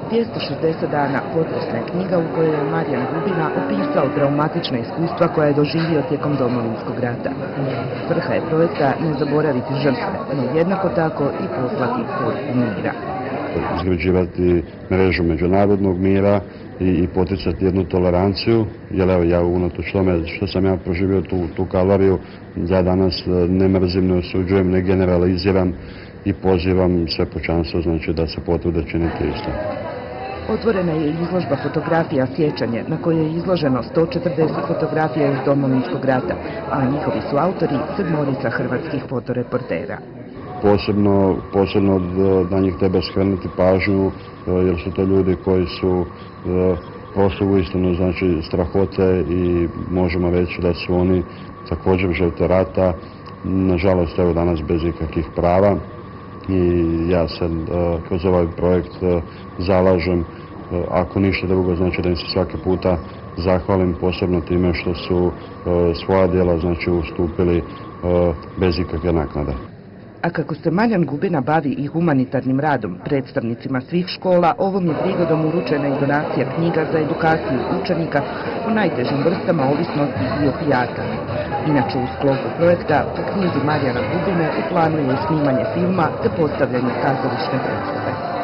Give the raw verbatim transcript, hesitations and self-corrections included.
dvjesto šezdeset dana potresna je knjiga u kojoj je Marijan Gubina opisao traumatična iskustva koja je doživio tijekom Domovinskog rata. Svrha je projekta ne zaboraviti žrtve, no jednako tako i poslati poruku mira. Izgrađivati mrežu međunarodnog mira i, i poticati jednu toleranciju, jer evo ja unatoč tome što sam ja proživio tu, tu kaloriju, ja danas ne mrzim, ne osuđujem, ne generaliziram i pozivam sve pučanstvo, znači da se potrude činiti isto. Otvorena je izložba fotografija Sjećanje, na kojoj je izloženo sto četrdeset fotografija iz Domovinskog rata, a njihovi su autori sedmorica hrvatskih fotoreportera. Posebno, posebno na njih treba skrenuti pažnju, jer su to ljudi koji su prošli uistinu, znači, strahote i možemo reći da su oni također žrtve rata, nažalost evo danas bez ikakvih prava. I ja se kroz ovaj projekt zalažem, ako ništa drugo, znači da im se svaki puta zahvalim, posebno time što su svoja djela, znači, ustupili bez ikakve naknade. A kako se Marijan Gubina bavi i humanitarnim radom predstavnicima svih škola, ovom je prigodom uručena i donacija knjiga za edukaciju učenika o najtežim vrstama ovisnosti i opijata. Inače, u sklopu projekta po knjizi Marijana Gubine u planu je snimanje filma te postavljanje kazališne predstave.